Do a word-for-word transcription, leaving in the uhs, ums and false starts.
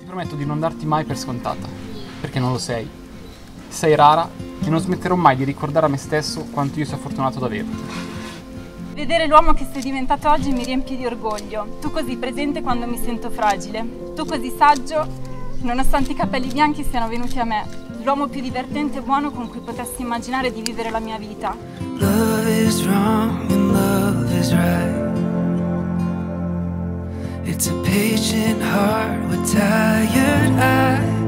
prometto di non darti mai per scontata, perché non lo sei. Sei rara e non smetterò mai di ricordare a me stesso quanto io sia fortunato ad averti. Vedere l'uomo che sei diventato oggi mi riempie di orgoglio. Tu così presente quando mi sento fragile. Tu così saggio, nonostante i capelli bianchi siano venuti a me. L'uomo più divertente e buono con cui potessi immaginare di vivere la mia vita. Love is wrong and love is right. It's a patient heart with tired eyes.